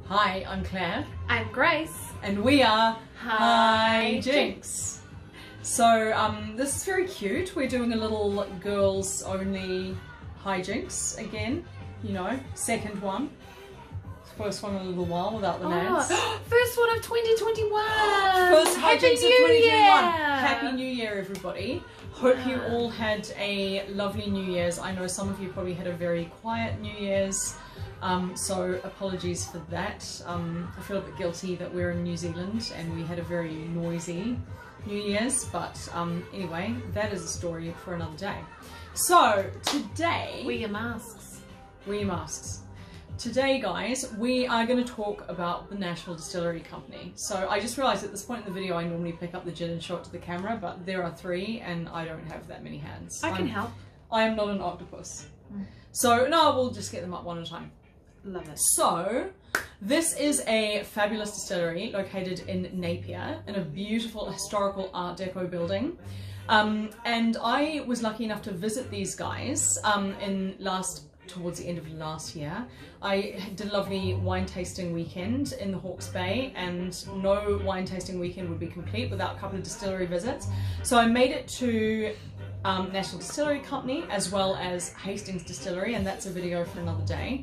Hi, I'm Claire. I'm Grace. And we are High Ginx. So this is very cute. We're doing a little girls only High Ginx again. You know, second one. First one in a little while without the names. First one of 2021! First High Happy Ginx of New 2021. Year! Happy New Year, everybody. Hope you all had a lovely New Year's. I know some of you probably had a very quiet New Year's. So apologies for that. I feel a bit guilty that we're in New Zealand and we had a very noisy New Year's, but anyway, that is a story for another day. So today... Wear your masks. Wear your masks. Today, guys, we are going to talk about the National Distillery Company. So I just realised at this point in the video I normally pick up the gin and show it to the camera, but there are three and I don't have that many hands. I can help. I am not an octopus. So no, we'll just get them up one at a time. Love it. So, this is a fabulous distillery located in Napier in a beautiful historical Art Deco building. And I was lucky enough to visit these guys towards the end of last year. I did a lovely wine tasting weekend in the Hawke's Bay, and no wine tasting weekend would be complete without a couple of distillery visits. So I made it to National Distillery Company as well as Hastings Distillery, and that's a video for another day.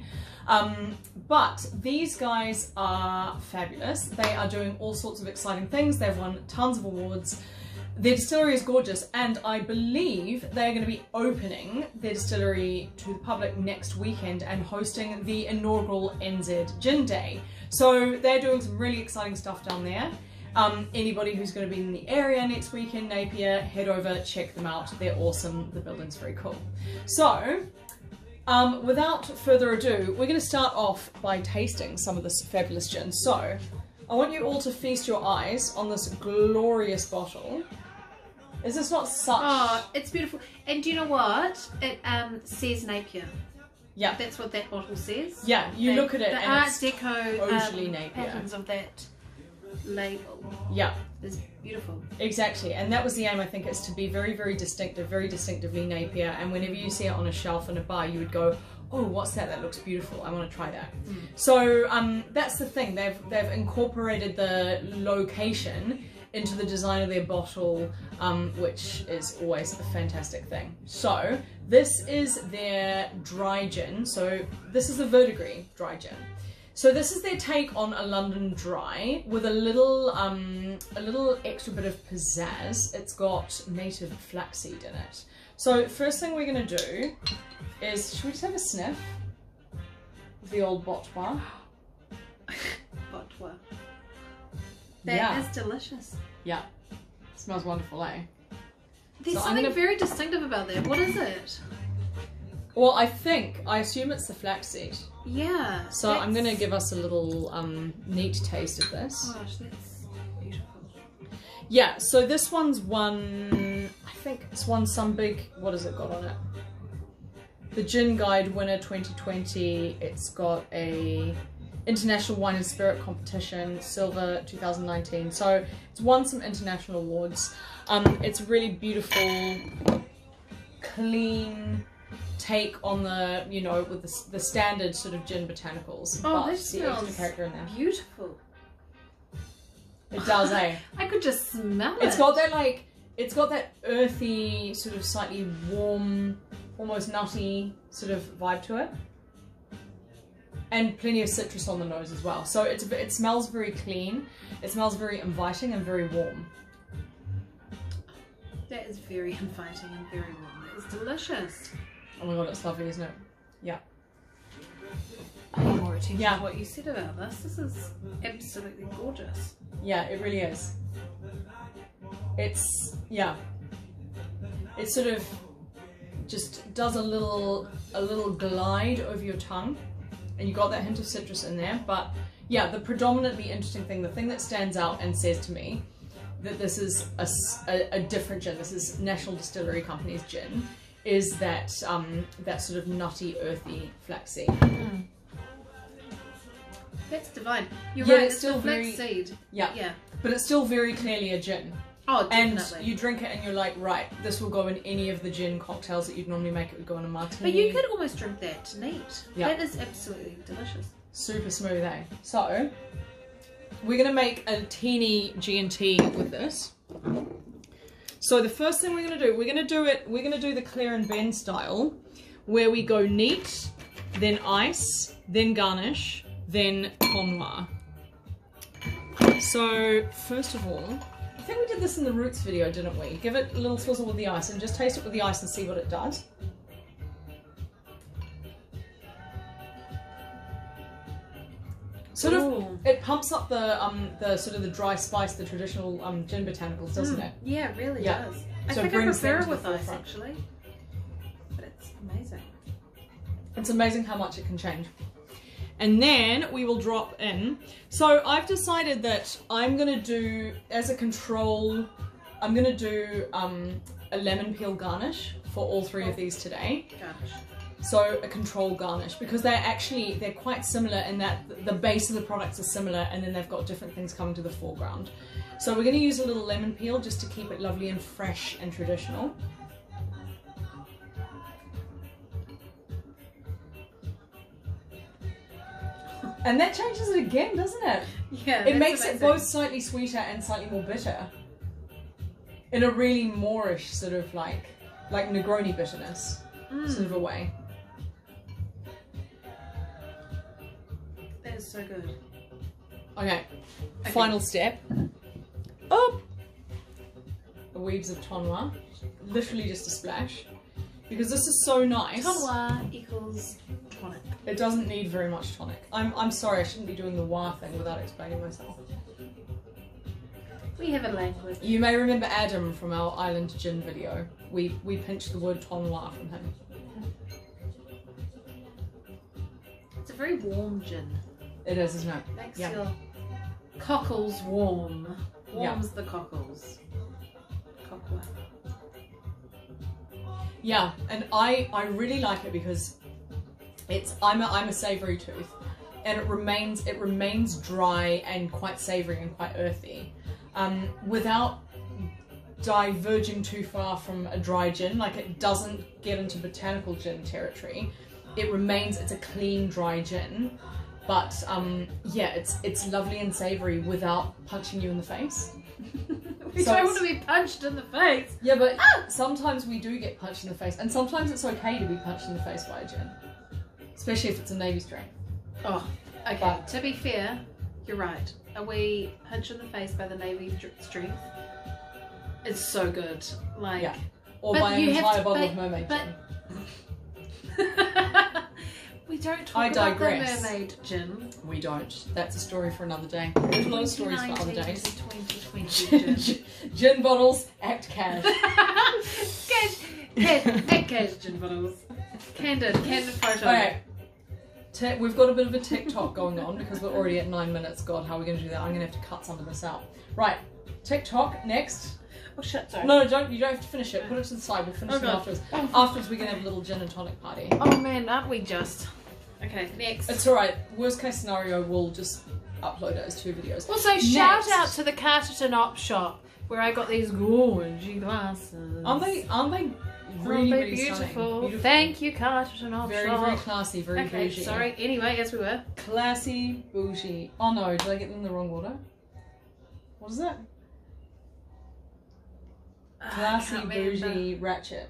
But these guys are fabulous. They are doing all sorts of exciting things. They've won tons of awards. Their distillery is gorgeous, and I believe they're going to be opening their distillery to the public next weekend and hosting the inaugural NZ Gin Day. So they're doing some really exciting stuff down there. Anybody who's going to be in the area next weekend, Napier, head over, check them out. They're awesome. The building's very cool. So, without further ado, we're going to start off by tasting some of this fabulous gin. So, I want you all to feast your eyes on this glorious bottle. Is this not such... Oh, it's beautiful. And do you know what? It says Napier. Yeah. That's what that bottle says. Yeah, you look at it the and Art it's Deco totally Napier. patterns of that label. Yeah. Is beautiful. Exactly, and that was the aim, I think, is to be very, very distinctive, very distinctively Napier, and whenever you see it on a shelf in a bar, you would go, oh, what's that? That looks beautiful. I want to try that. So that's the thing. They've incorporated the location into the design of their bottle, which is always a fantastic thing. So this is their dry gin. So this is the Verdigris dry gin. So this is their take on a London dry with a little extra bit of pizzazz. It's got native flaxseed in it. So first thing we're going to do is, should we just have a sniff of the old botwa? Botwa. That is delicious. Yeah. Smells wonderful, eh? There's something very distinctive about that. What is it? Well, I assume it's the flaxseed. Yeah. So I'm going to give us a little neat taste of this. Gosh, that's beautiful. Yeah, so this one's won, I think it's won some big, what has it got on it? The Gin Guide winner 2020, it's got a International Wine and Spirit Competition, Silver 2019. So it's won some international awards. It's a really beautiful, clean take on the, you know, with the standard sort of gin botanicals. Oh, but this the smells extra character in there. beautiful. It does, eh? I could just smell it. It's got that it's got that earthy, sort of slightly warm, almost nutty sort of vibe to it. And plenty of citrus on the nose as well. So it smells very clean. It smells very inviting and very warm. That is very inviting and very warm. That is delicious. Oh my god, it's lovely, isn't it? Yeah. Pay more attention to what you said about this. This is absolutely gorgeous. Yeah, it really is. It's, yeah. It sort of just does a little glide over your tongue. And you got that hint of citrus in there. But yeah, the predominantly interesting thing, the thing that stands out and says to me that this is a different gin, this is National Distillery Company's gin, is that that sort of nutty, earthy flaxseed. That's divine. You're right, it's still very flaxseed. Yeah. But it's still very clearly a gin. Oh, definitely. And you drink it and you're like, right, this will go in any of the gin cocktails that you'd normally make. It would go in a martini. But you could almost drink that neat. Yeah. That is absolutely delicious. Super smooth, eh? So, we're going to make a teeny G&T with this. So the first thing we're going to do, we're going to do the Claire and Ben style, where we go neat, then ice, then garnish, then Ton Noir. So, first of all, I think we did this in the Roots video, didn't we? Give it a little swizzle with the ice and just taste it with the ice and see what it does. Sort of, it pumps up the sort of the dry spice, the traditional gin botanicals, doesn't it? Yeah, it really does. I So think it I brings prefer them it to with the ice forefront. actually, but it's amazing. It's amazing how much it can change. And then we will drop in. So I've decided that I'm gonna do, as a control, I'm gonna do a lemon peel garnish for all three of these today. Garnish. So a control garnish, because they're quite similar in that the base of the products are similar, and then they've got different things coming to the foreground. So we're going to use a little lemon peel just to keep it lovely and fresh and traditional. And that changes it again, doesn't it? Yeah, It makes it both slightly sweeter and slightly more bitter. In a really Moorish sort of like Negroni bitterness sort of a way. That is so good. Okay, final step. Oh! The weaves of Ton Noir. Literally just a splash. Because this is so nice. Ton Noir equals tonic. It doesn't need very much tonic. I'm sorry, I shouldn't be doing the wah thing without explaining myself. We have a language. You may remember Adam from our Island Gin video. We pinched the word Ton Noir from him. It's a very warm gin. It is, isn't it? Makes your cockles warm. Warms the cockles. Cockle. Yeah, and I really like it because I'm a savoury tooth, and it remains dry and quite savoury and quite earthy, without diverging too far from a dry gin. Like, it doesn't get into botanical gin territory. It's a clean dry gin, but yeah, it's lovely and savoury without punching you in the face. We don't want to be punched in the face. Yeah, but sometimes we do get punched in the face, and sometimes it's okay to be punched in the face by a gin, especially if it's a navy strength. Oh, okay. But to be fair, you're right. A wee punch in the face by the navy strength is so good. Like, yeah. Or by an entire bottle of mermaid gin. We don't talk about the mermaid gin. We don't. That's a story for another day. There's a lot of stories for other days. 2020 gin. Gin bottles, act cash. cash gin bottles. Candid photo. Okay. We've got a bit of a TikTok going on because we're already at 9 minutes. God, how are we going to do that? I'm going to have to cut some of this out. Right. TikTok next. Oh shit, sorry. No, you don't have to finish it. Put it to the side. We'll finish it afterwards. Afterwards, we're going to have a little gin and tonic party. Oh man, aren't we just? Okay, next. It's alright. Worst case scenario, we'll just upload it as 2 videos. Also, shout out to the Carterton Op Shop where I got these gorgeous glasses. Aren't they really beautiful? Beautiful. Thank you, Carterton Op Shop. Very classy, very bougie. Sorry. Anyway, as we were. Classy, bougie. Oh no, did I get them in the wrong order? What is that? Classy, bougie, ratchet.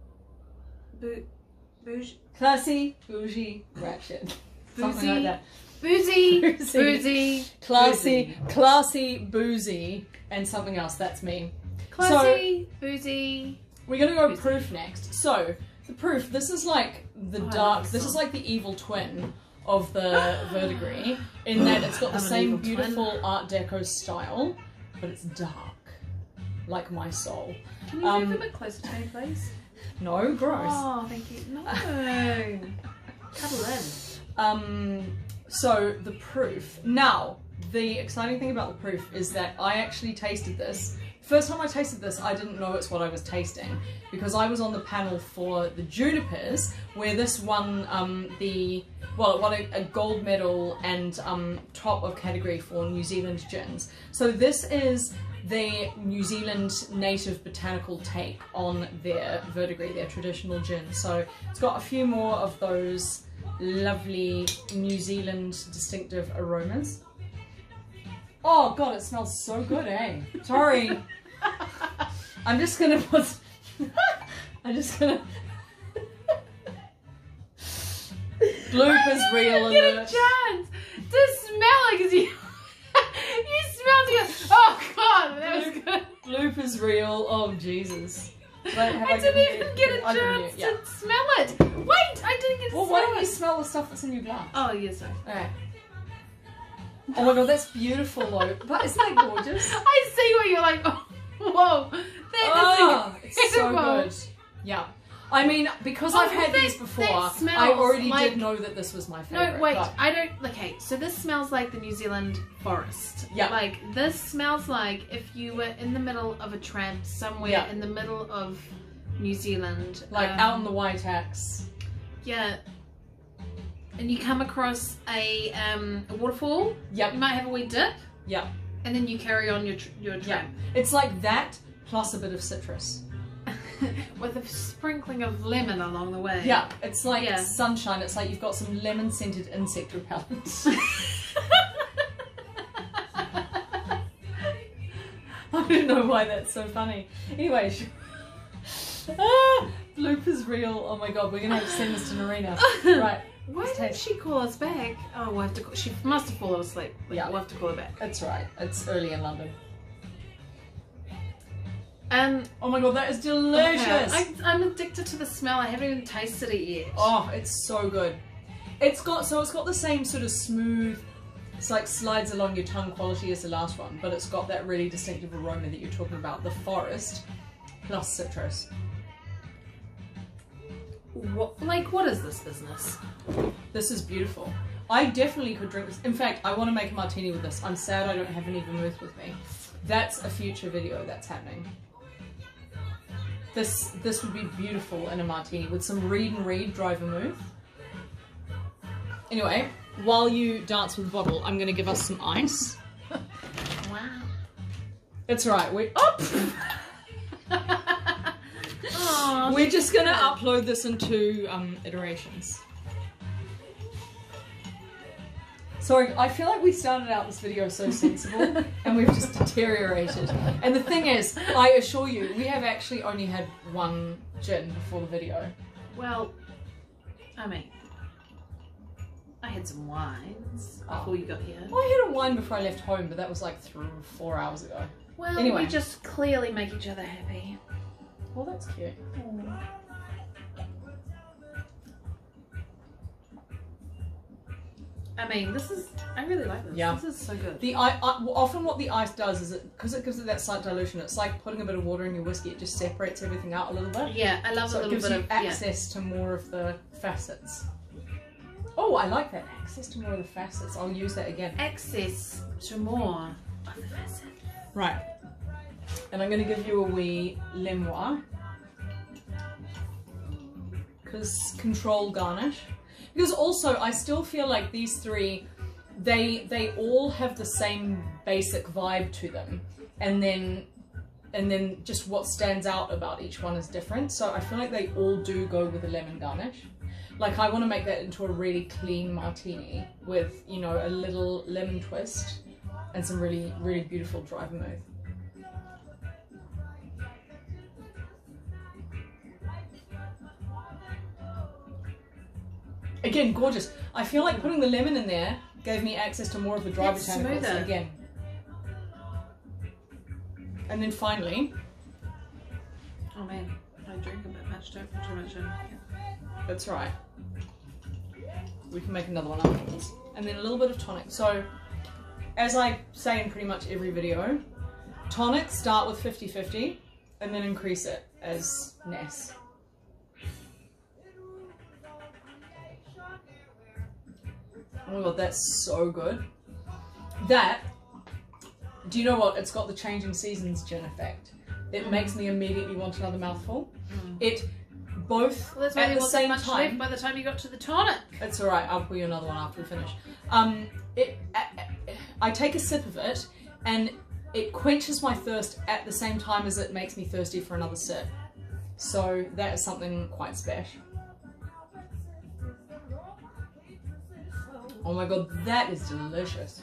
Bougie. Classy, bougie, ratchet. Something like that. Boozy. Classy, boozy, and something else. That's me. Classy, boozy. We're gonna go proof next. So the proof. This is like the dark. This is like the evil twin of the Verdigris, in that it's got the same beautiful Art Deco style, but it's dark, like my soul. Can you move a bit closer to me, please? No, gross. Oh, thank you. No. Cuddle in. So the proof. Now, the exciting thing about the proof is that I actually tasted this. First time I tasted this, I didn't know it's what I was tasting because I was on the panel for the Junipers, where this won it won a gold medal and top of category for New Zealand gins. So this is the New Zealand native botanical take on their Verdigris, their traditional gin. So it's got a few more of those lovely New Zealand distinctive aromas. Oh god, it smells so good, eh? Sorry. I'm just gonna put... I'm just gonna... Bloopers reel Get a alert. chance to smell it because you smelled it. Oh god, that was good. Bloopers reel. Oh Jesus. I didn't even get a chance to smell it. Wait, I didn't get to Well, smell why don't it. you smell the stuff that's in your glass? Oh yes, sorry. Alright. Oh my god, that's beautiful though. But isn't that gorgeous? I see what you're like. Oh, whoa, that is It's so incredible. good. Yeah. I mean, because I've had these before, smells I already like... did know that this was my favourite. No, wait, but... I don't... Okay, so this smells like the New Zealand forest. Yeah. Like, this smells like if you were in the middle of a tramp somewhere in the middle of New Zealand. Like, out in the Waitaks. Yeah. And you come across a waterfall. Yep. You might have a wee dip. Yeah. And then you carry on your tramp. Yeah. It's like that, plus a bit of citrus. With a sprinkling of lemon along the way. Yeah, it's like sunshine. It's like you've got some lemon-scented insect repellent. I don't know why that's so funny. Anyway, bloopers reel. Oh my god, we're gonna have to send this to Narina. Right. Why didn't she call us back? Oh, we'll have to. She must have fallen asleep. Yeah, we'll have to call her back. That's right. It's early in London. Oh my god, that is delicious. Okay. I'm addicted to the smell. I haven't even tasted it yet. Oh, it's so good. It's got the same sort of smooth, it's like slides along your tongue quality as the last one, but it's got that really distinctive aroma that you're talking about, the forest plus citrus. What is this business? This is beautiful. I definitely could drink this. In fact, I want to make a martini with this. I'm sad I don't have any vermouth with me. That's a future video that's happening. This would be beautiful in a martini with some Reed and Reed dry vermouth. Anyway, while you dance with the bottle, I'm going to give us some ice. Wow. It's right. We're just going to upload this in 2 iterations. Sorry, I feel like we started out this video so sensible and we've just deteriorated. And the thing is, I assure you, we have actually only had 1 gin before the video. Well, I mean, I had some wines before you got here. Well, I had a wine before I left home, but that was like 3 or 4 hours ago. Well, anyway. we just clearly make each other happy. Well, that's cute. I mean, I really like this. Yeah. This is so good. Often what the ice does is, because it gives it that slight dilution, it's like putting a bit of water in your whiskey, it just separates everything out a little bit. Yeah, I love a little bit of... So it gives you access to more of the facets. Oh, I like that. Access to more of the facets. I'll use that again. Access to more of the facets. Right. And I'm going to give you a wee lemoir. Because control garnish. Because also, I still feel like these 3, they all have the same basic vibe to them, and then just what stands out about each one is different. So I feel like they all do go with a lemon garnish. Like, I want to make that into a really clean martini with, you know, a little lemon twist and some really, really beautiful dry vermouth. Again, gorgeous. I feel like putting the lemon in there gave me access to more of the dry botanicals again. And then finally... Oh man, I drink a bit much, too much. That's right. We can make another one afterwards. And then a little bit of tonic. So, as I say in pretty much every video, tonics start with 50-50 and then increase it as Ness. Oh my god, that's so good. That, do you know what? It's got the changing seasons gin effect. It makes me immediately want another mouthful. It both Well, that's why at there the wasn't same much time. left by the time you got to the tonic. It's alright, I'll pour you another one after we finish. I take a sip of it and it quenches my thirst at the same time as it makes me thirsty for another sip. So that is something quite special. Oh my god, that is delicious.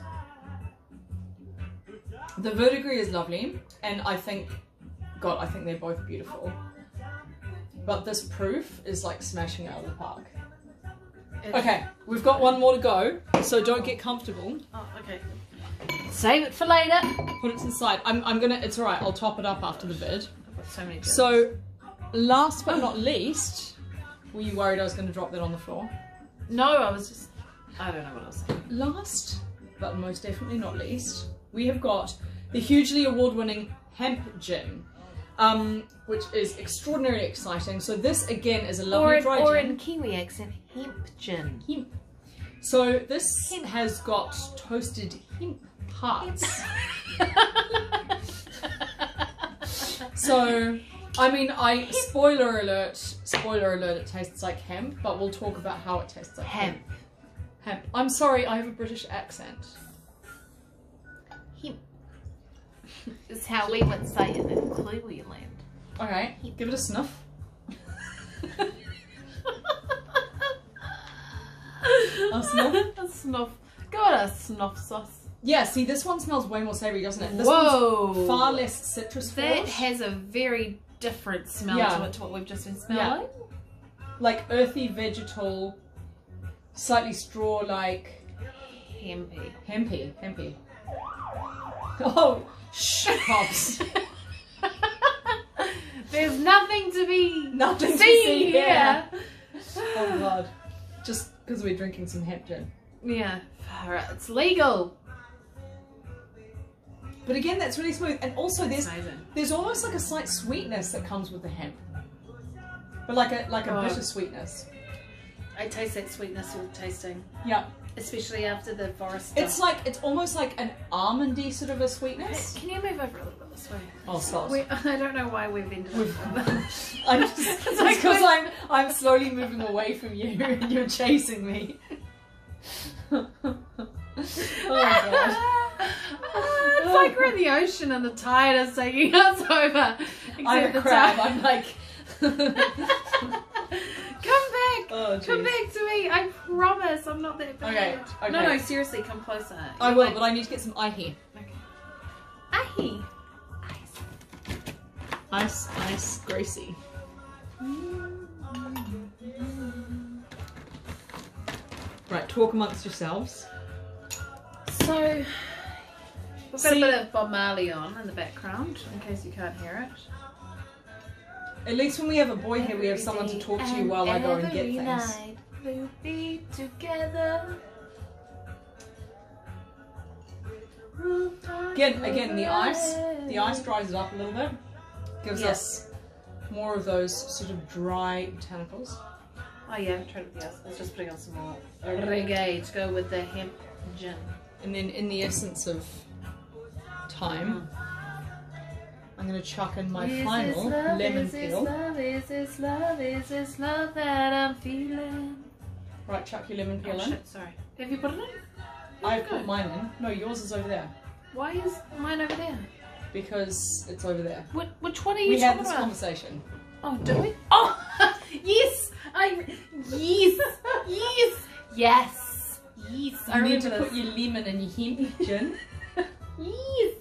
The Verdigris is lovely, and I think they're both beautiful. But this proof is like smashing it out of the park. Okay, we've got one more to go, so don't get comfortable. Oh, okay. Save it for later. Put it to the side. I'm gonna, it's alright, I'll top it up after the vid. I've got so many gins. So, last but not least, were you worried I was gonna drop that on the floor? No, I don't know what I was saying. Last, but most definitely not least, we have got the hugely award-winning Hemp Gin, which is extraordinarily exciting. So this again is a lovely dry gin. Or in Kiwi accent, Hemp Gin. Hemp. So this has got toasted hemp hearts. So, I mean, spoiler alert, it tastes like hemp, but we'll talk about how it tastes like hemp. Hemp. I'm sorry, I have a British accent. Hemp. Is how we would say it in Kiwi land. Okay, give it a sniff. A sniff? A snuff. Got a snuff sauce. Yeah, see, this one smells way more savoury, doesn't it? This Whoa! one's far less citrus forward. That has a very different smell to it to what we've just been smelling. Yeah. Like earthy, vegetal, slightly straw-like. Hempy. Hempy. Oh, shh, Pops. There's nothing to be Nothing to seen see here. Oh god. Just because we're drinking some hemp gin. Yeah, it's legal. But again, that's really smooth. And also Amazing. there's almost like a slight sweetness that comes with the hemp. But like a bitter sweetness. I taste that sweetness you're tasting. Yeah. Especially after the forest stuff. It's almost like an almondy sort of a sweetness. Can you move over a little bit this way? Oh, sorry. I don't know why we've ended up. I'm just because I'm slowly moving away from you and you're chasing me. Oh god. It's like we're in the ocean and the tide is taking us over. I'm a crab. I'm like come back! Oh, come back to me! I promise I'm not that bad. Okay. No, seriously, come closer. I will, but I need to get some ahi. Okay. Ahi! Ice, Gracie. Right, talk amongst yourselves. So, we've got a bit of Bob Marley on in the background, in case you can't hear it. At least when we have a boy here, we have someone to talk to you while I go and get things. Night we'll be together. Again, the ice dries it up a little bit. Gives us more of those sort of dry botanicals. Oh yeah, I tried it with the ice. I was just putting on some more reggae to go with the hemp gin. And then in the essence of time, I'm going to chuck in my final lemon peel. Is this love that I'm feeling? Right, chuck your lemon peel in. Shit, sorry. Have you put it in? I've put mine in. No, yours is over there. Why is mine over there? Because it's over there. Which one are you We had talking this about? conversation. Oh, do we? Oh, yes! Yes! I You need to remember put your lemon in your hemp gin. Yes!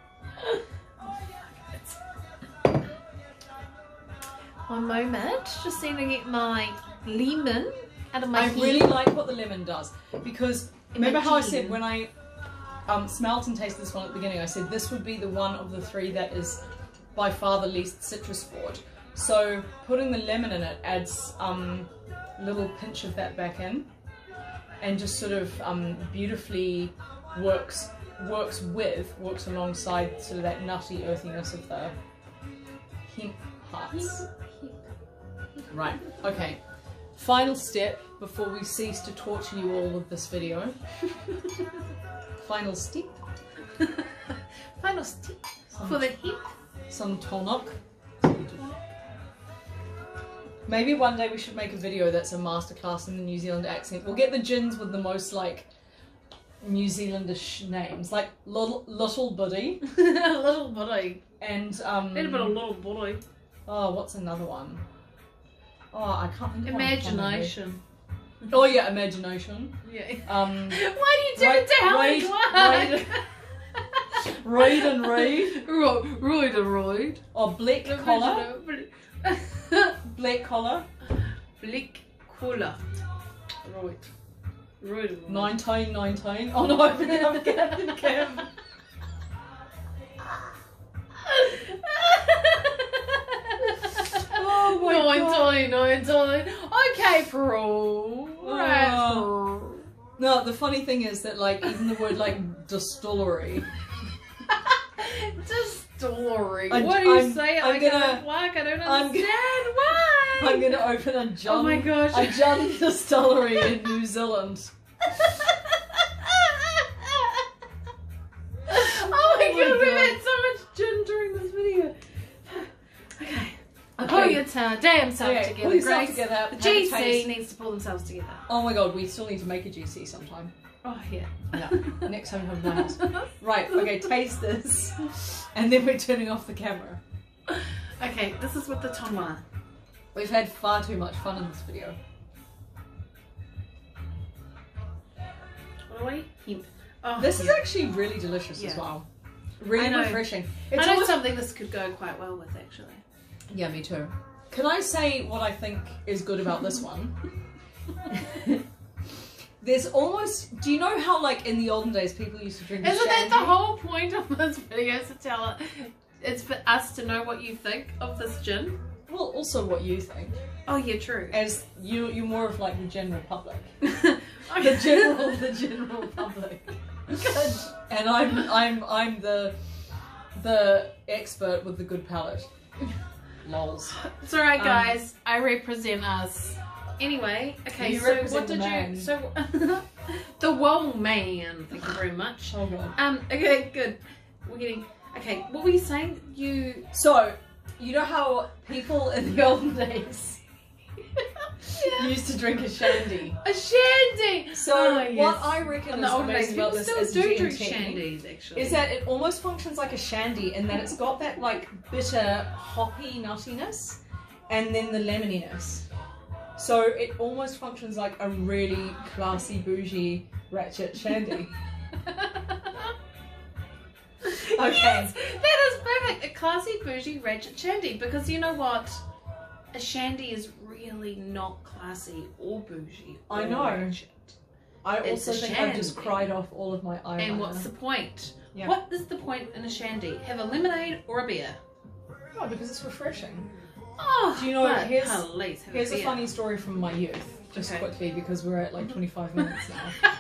One moment, just need to get my lemon out of my I really like what the lemon does, because remember how I said when I smelt and tasted this one at the beginning, I said this would be the one of the three that is by far the least citrus forward. So putting the lemon in it adds a little pinch of that back in, and just sort of beautifully works alongside sort of that nutty earthiness of the hemp hearts. Right, okay. Final step before we cease to torture you all with this video. Final step. Final step for the hemp. Some tonic. Maybe one day we should make a video that's a masterclass in the New Zealand accent. We'll get the gins with the most like New Zealandish names, like Little Buddy. Little buddy. And a bit of little buddy. oh, what's another one? Oh, I can't think of one. Imagination. Oh yeah, imagination. Yeah. Um, Why do you do it to Helen Clark? Read and read. Roid. Or black collar. Black collar. Black collar. Right. 1919. Oh no, I'm getting Kim. Oh my god. 19. Okay, Pearl. Right, Pearl. No, the funny thing is that like even the word like distillery. Distillery. What do you say? I don't understand. Why? I'm gonna open a Jun. Oh my gosh. A Jun distillery in New Zealand. Oh my god, we've had so much gin during this video. Okay. Pull your damn self together, pull yourself Grace. together. The GC needs to pull themselves together. Oh my god, we still need to make a GC sometime. Oh yeah. Yeah. Next time we come to my house. Right, okay, taste this. And then we're turning off the camera. Okay, this is with the tonwa. We've had far too much fun in this video. What are we? Hemp. Oh, This is actually really delicious as well. Really refreshing. It's I know something this could go quite well with, actually. Yeah, me too. Can I say what I think is good about this one? There's almost... Do you know how, like, in the olden days, people used to drink Isn't shandy? that the whole point of this video, is to tell it? It's for us to know what you think of this gin. Well, also what you think. Oh, yeah, true. As you're more of, like, the general public. Okay. the general public. Good. And I'm the expert with the good palate. Lols. It's alright, guys. I represent us. Anyway, okay, You so represent what the did man. you... So, the wall man. Thank you very much. Oh god. Okay, good. We're getting... Okay, what were you saying? So, you know how people in the olden days used to drink a shandy? A shandy! So, yes. what I reckon In is the olden days, amazing about people this still is do drink GT, shandies, actually. is that it almost functions like a shandy in that it's got that like bitter hoppy nuttiness and then the lemoniness. So it almost functions like a really classy bougie ratchet shandy. Okay. Yes, that is perfect. A classy bougie ratchet shandy, because you know what? A shandy is really not classy or bougie. Or I know. ratchet. I It's also a think I've just shandy. cried off all of my eyeliner. And what's the point? Yeah. What is the point in a shandy? Have a lemonade or a beer? Oh, because it's refreshing. Oh, Do you know, but here's please have a beer. funny story from my youth, just Okay. quickly, because we're at like 25 minutes now.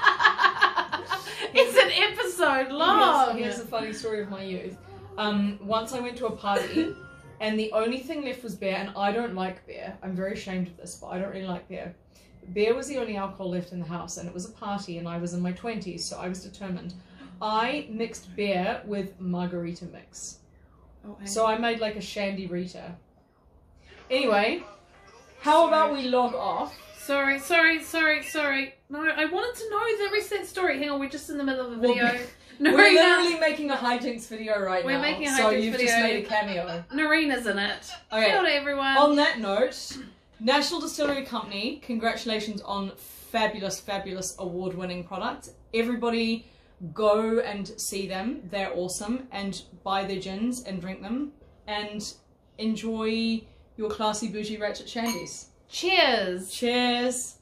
It's an episode long. Here's a funny story of my youth. Once I went to a party, and the only thing left was beer, and I don't like beer. I'm very ashamed of this, but I don't really like beer. Beer was the only alcohol left in the house, and it was a party, and I was in my 20s, so I was determined. I mixed beer with margarita mix. Okay. So I made like a shandy rita. Anyway, how about we log off? Sorry. No, I wanted to know the rest of that story. Hang on, we're just in the middle of a video. We're literally making a High Ginx video right now. We're making a High so Ginx you've video. just made a cameo. Narina's in it. Okay. Kia ora, everyone. On that note, National Distillery Company, congratulations on fabulous, fabulous award-winning product. Everybody go and see them. They're awesome. And buy their gins and drink them. And enjoy your classy bougie ratchet shandies. Cheers. Cheers.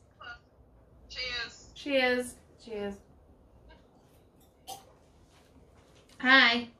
Cheers. Cheers. Cheers. Hi.